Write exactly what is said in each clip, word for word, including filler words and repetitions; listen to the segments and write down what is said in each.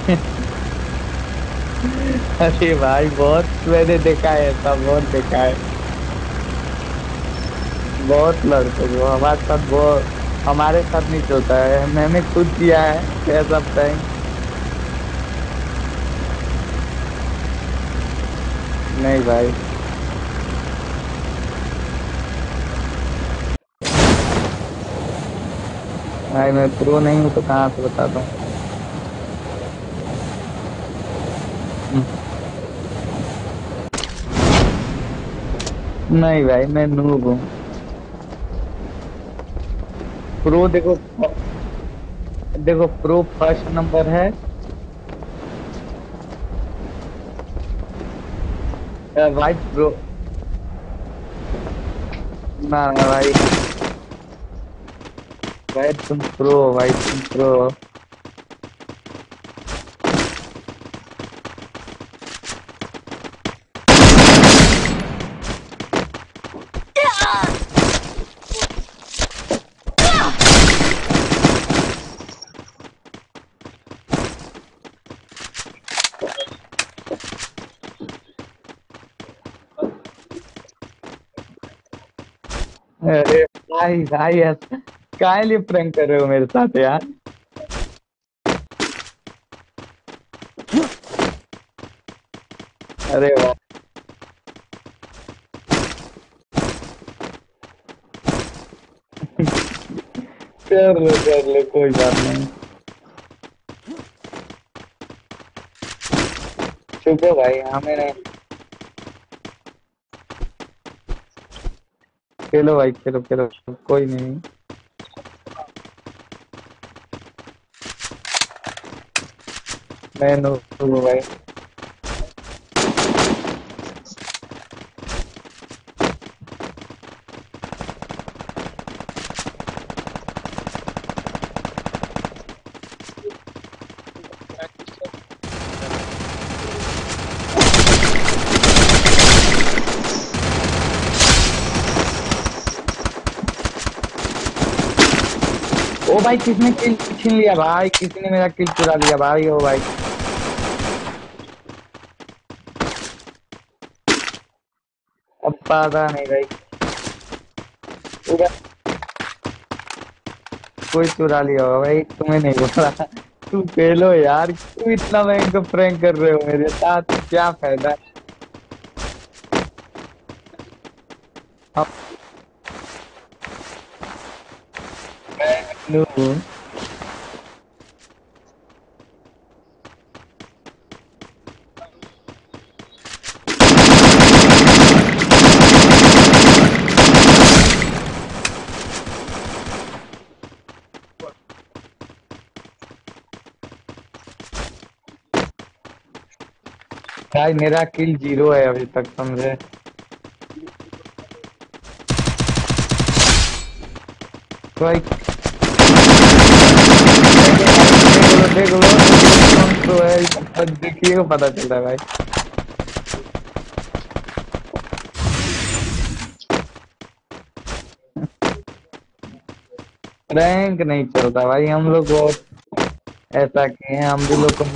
अरे भाई बहुत मैंने देखा है, ऐसा बहुत देखा है। बहुत लड़कों को हमारे साथ वो हमारे साथ नहीं चलता है, मैंने खुद किया है ऐसा प्रैंक। नहीं भाई। भाई मैं प्रो नहीं हूँ तो कहाँ से बता दूँ। हम्म, नहीं भाई मैं नूब हूँ। प्रो देखो, देखो प्रो फर्स्ट नंबर है। White pro. ना ना भाई। भाई तुम प्रो, भाई तुम प्रो। अरे भाई भाई ऐसा काहे लिए प्रैंक कर रहे हो मेरे साथ यार। अरे वाह। कर लो कर लो कोई बात नहीं। चुप हो भाई, हमें नहीं। खेलो भाई, खेलो खेलो। कोई नहीं। मैं नो भाई। ओ भाई किसने किल छीन लिया भाई, किसी ने मेरा किल चुरा लिया भाई, ओ भाई। अब पता नहीं भाई। उधर कोई चुरा लिया होगा भाई, तुम्हें नहीं बोला। तू फेलो यार, क्यों इतना महंगा प्रैंक कर रहे हो मेरे साथ, क्या फायदा। हम लोग भाई मेरा किल जीरो है अभी तक, समझे। भाई देख लो देख लो देख लो कौन तो है, इस- देखिए को पता चल रहा है भाई। रैंक नहीं चलता भाई, हम लोग बहुत ऐसा किए हैं, हम भी लोग को।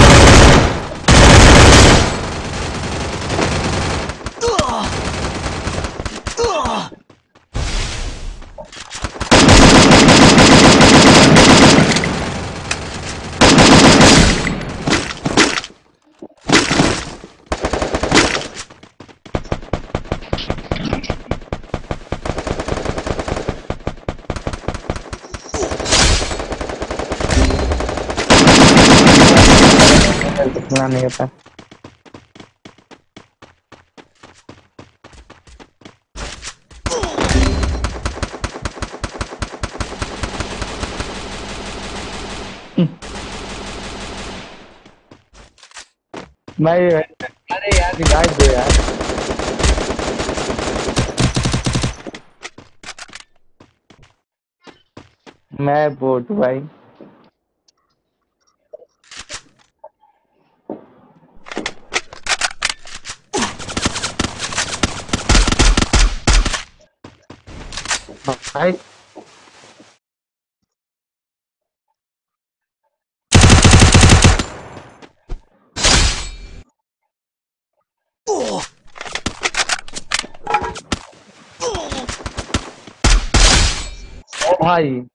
खेलना नहीं होता। भाई अरे यार रिवाइव दो यार। मैं बोट भाई। भाई ओ भाई